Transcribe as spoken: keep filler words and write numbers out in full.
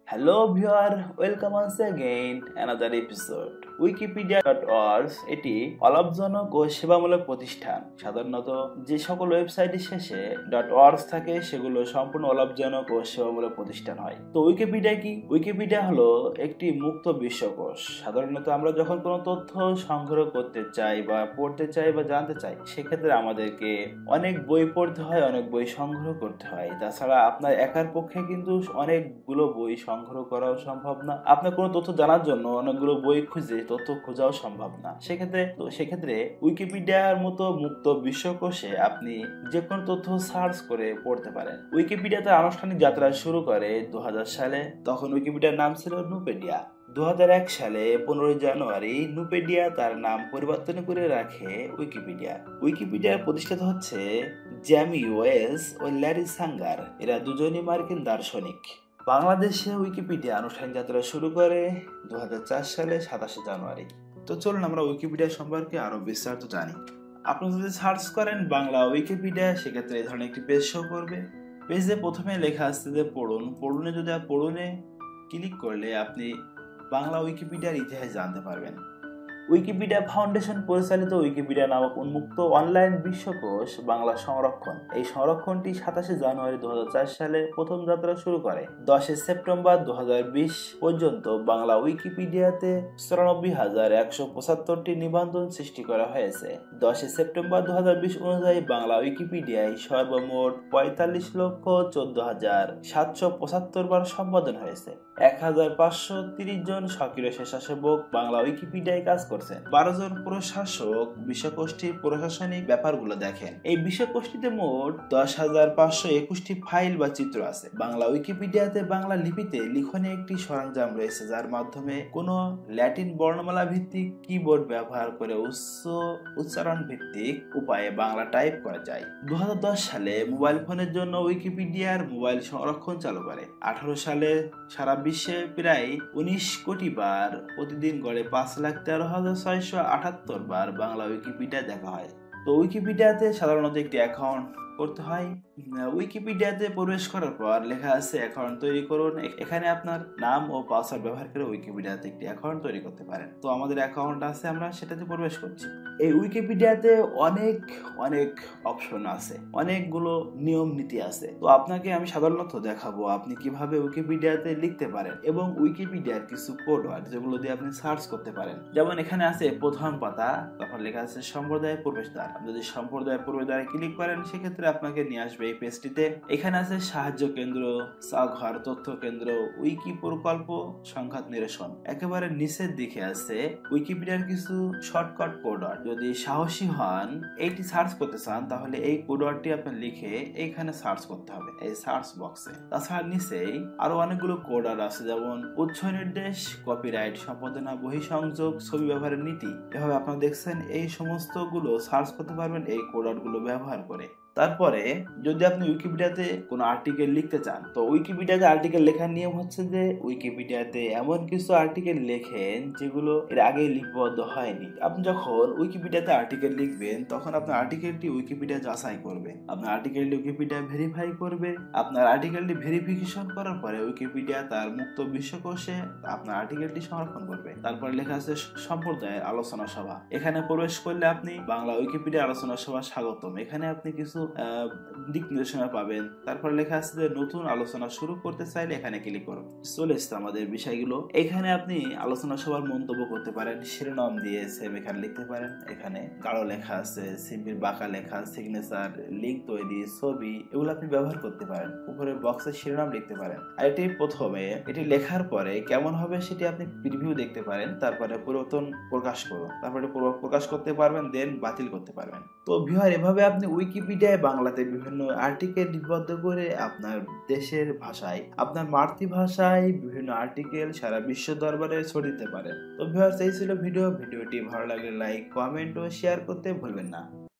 Hello viewer, welcome once again another episode. Wikipedia dot org এটি অলাভজনক ও সেবামূলক প্রতিষ্ঠান। সাধারণত যে সকল ওয়েবসাইটের শেষে ডট অর্গ থাকে সেগুলো সম্পূর্ণ অলাভজনক ও সেবামূলক প্রতিষ্ঠান হয়। তো উইকিপিডিয়া কি? উইকিপিডিয়া হলো একটি মুক্ত বিশ্বকোষ। সাধারণত আমরা যখন কোনো তথ্য সংগ্রহ করতে চাই বা পড়তে চাই বা জানতে চাই, সেক্ষেত্রে আমাদেরকে অনেক বই পড়তে হয়, অনেক বই সংগ্রহ করতে হয়। তাছাড়া আপনার একার পক্ষে কিন্তু অনেকগুলো বই সংগ্রহ করাও সম্ভব না। আপনার কোনো তথ্য জানার জন্য অনেকগুলো বই খুঁজে তথ্য খোঁজাও সম্ভব না। সেক্ষেত্রে তো সেক্ষেত্রে উইকিপিডিয়ার মতো মুক্ত বিশ্বকোষে আপনি যে কোনো তথ্য সার্চ করে পড়তে পারেন। উইকিপিডিয়া তার আনুষ্ঠানিক যাত্রা শুরু করে দু হাজার সালে। তখন উইকিপিডিয়ার নাম ছিল নুপেডিয়া। দু হাজার এক সালে পনেরোই জানুয়ারি নুপেডিয়া তার নাম পরিবর্তন করে রাখে উইকিপিডিয়া। উইকিপিডিয়ার প্রতিষ্ঠাতা হচ্ছে জ্যামি ওয়েলস ও ল্যারি সাঙ্গার। এরা দুজনই মার্কিন দার্শনিক। বাংলাদেশে উইকিপিডিয়া আনুষ্ঠানিক যাত্রা শুরু করে দু হাজার চার সালে সাতাশে জানুয়ারি। তো চলুন আমরা উইকিপিডিয়া সম্পর্কে আরো বিস্তারিত জানি। আপনি যদি সার্চ করেন বাংলা উইকিপিডিয়া, সেক্ষেত্রে এই ধরনের একটি পেজ শো করবে। পেজে প্রথমে লেখা আসছে যে পড়ুন। পড়ুনে যদি পড়ুনে ক্লিক করলে আপনি বাংলা উইকিপিডিয়ার ইতিহাস জানতে পারবেন। উইকিপিডিয়া ফাউন্ডেশন পরিচালিত উইকিপিডিয়া নামক উন্মুক্ত অনলাইন বিশ্বকোষ বাংলা সংরক্ষণ। এই সংরক্ষণটি সাতাশে জানুয়ারি দু হাজার চার সালে প্রথম যাত্রা শুরু করে। দশই সেপ্টেম্বর দু হাজার বিশ পর্যন্ত বাংলা উইকিপিডিয়াতে চুরানব্বই হাজার একশো পঁচাত্তরটি নিবন্ধন সৃষ্টি করা হয়েছে। দশই সেপ্টেম্বর দু হাজার বিশ অনুযায়ী বাংলা উইকিপিডিয়ায় সর্বমোট পঁয়তাল্লিশ লক্ষ চোদ্দ হাজার সাতশো পঁচাত্তর বার সম্পাদন হয়েছে। এক হাজার পাঁচশো তিরিশ জন সক্রিয় স্বেচ্ছাসেবক বাংলা উইকিপিডিয়ায় কাজ করে। বারো জন প্রশাসক বিশ্বকোষটির প্রশাসনিক ব্যাপারগুলো দেখেন। এই বিশ্বকোষটিতে মোট দশ হাজার পাঁচশো একুশটি ফাইল বা চিত্র আছে। বাংলা উইকিপিডিয়াতে বাংলা লিপিতে লিখনে একটি সরঞ্জাম রয়েছে, যার মাধ্যমে কোনো ল্যাটিন বর্ণমালা ভিত্তিক কিবোর্ড ব্যবহার করে উচ্চ উচ্চারণ ভিত্তিক উপায়ে বাংলা টাইপ করা যায়। দু হাজার দশ সালে মোবাইল ফোনের জন্য উইকিপিডিয়ার মোবাইল সংরক্ষণ চালু করে। আঠারো সালে সারা বিশ্বে প্রায় উনিশ কোটি বার প্রতিদিন গড়ে পাঁচ লাখ তেরো হাজার ছয়শো আটাত্তর বার বাংলা উইকিপিডিয়া দেখা হয়। তো উইকিপিডিয়াতে সাধারণত একটি অ্যাকাউন্ট করতে হয়। উইকিপিডিয়াতে প্রবেশ করার পর লেখা আছে অ্যাকাউন্ট তৈরি করুন। এখানে আপনার নাম ও পাসওয়ার্ড ব্যবহার করে উইকিপিডিয়াতে একটি অ্যাকাউন্ট তৈরি করতে পারেন। তো আমাদের অ্যাকাউন্ট আছে, আমরা সেটাতে প্রবেশ করছি। এই উইকিপিডিয়াতে অনেক অনেক অপশন আছে, অনেকগুলো নিয়ম নীতি আছে। তো আপনাকে আমি সাধারণত দেখাবো আপনি কিভাবে উইকিপিডিয়াতে লিখতে পারেন এবং উইকিপিডিয়ার কিছু কোড ওয়ার্ড যেগুলো দিয়ে আপনি সার্চ করতে পারেন। যেমন এখানে আছে প্রথম পাতা, তারপর লেখা আছে সম্প্রদায়ের প্রবেশদ্বার। আপনি যদি সম্প্রদায়ের প্রবেশদ্বারে ক্লিক করেন, সেক্ষেত্রে আপনাকে নিয়ে আসবে এই পেজটিতে। এখানে আছে সাহায্য কেন্দ্র, চাঘর, তথ্য কেন্দ্র, উইকি প্রকল্প, সংঘাত নিরসন। একেবারে নিচের দিকে আছে উইকিপিডিয়ার কিছু শর্টকাট কোড ওয়ার্ড। যদি সাহসী হন এইটি সার্চ করতে চান, তাহলে এই কোড ওয়ার্ডটি আপনি লিখে এইখানে সার্চ করতে হবে এই সার্চ বক্সে। তাছাড়া নিচেই আরো অনেকগুলো কোড ওয়ার্ড আছে, যেমন উৎস নির্দেশ, কপিরাইট, সম্পাদনা, বহিঃসংযোগ, ছবি ব্যবহারের নীতি। এভাবে আপনারা দেখছেন এই সমস্ত গুলো সার্চ করতে পারবেন এই কোড ওয়ার্ড গুলো ব্যবহার করে। তারপরে যদি আপনি উইকিপিডিয়াতে কোনো আর্টিকেল লিখতে চান, তো উইকিপিডিয়াতে আর্টিকেল লেখার নিয়ম হচ্ছে যে উইকিপিডিয়াতে এমন কিছু আর্টিকেল লেখেন যেগুলো এর আগে লিপিবদ্ধ হয়নি। আপনি যখন উইকিপিডিয়াতে আর্টিকেল লিখবেন, তখন আপনার আর্টিকেলটি উইকিপিডিয়া যাচাই করবে, আপনার আর্টিকেলটি উইকিপিডিয়া ভেরিফাই করবে। আপনার আর্টিকেলটি ভেরিফিকেশন করার পরে উইকিপিডিয়া তার মুক্ত বিশ্বকোষে আপনার আর্টিকেলটি সংরক্ষণ করবে। তারপর লেখা আছে সম্প্রদায়ের আলোচনা সভা। এখানে প্রবেশ করলে আপনি বাংলা উইকিপিডিয়া আলোচনা সভা স্বাগতম। এখানে আপনি কিছু দিক নির্দেশনা পাবেন। তারপর লেখা আছে যে নতুন আলোচনা শুরু করতে চাইলে এখানে ক্লিক করুন। চলে এসছে আমাদের বিষয়গুলো। এখানে আপনি আলোচনা সভার মন্তব্য করতে পারেন, শিরোনাম দিয়ে সেম এখানে লিখতে পারেন। এখানে গাঢ় লেখা আছে, সিম্বির বাঁকা লেখা, সিগনেচার, লিঙ্ক তৈরি, ছবি, এগুলো আপনি ব্যবহার করতে পারেন। উপরে বক্সে শিরোনাম লিখতে পারেন। আর এটি প্রথমে এটি লেখার পরে কেমন হবে সেটি আপনি প্রিভিউ দেখতে পারেন। তারপরে পরিবর্তন প্রকাশ করুন, তারপরে প্রকাশ করতে পারবেন, দেন বাতিল করতে পারবেন। তো ভিউয়ার, এভাবে আপনি উইকিপিডিয়া বাংলাতে বিভিন্ন আর্টিকেল লিপিবদ্ধ করে আপনার দেশের ভাষায়, আপনার মাতৃভাষায় বিভিন্ন আর্টিকেল সারা বিশ্ব দরবারে ছড়িয়ে দিতে পারেন। তো ভিউয়ার্স, এই ছিল ভিডিও। ভিডিওটি ভালো লাগলে লাইক, কমেন্ট ও শেয়ার করতে ভুলবেন না।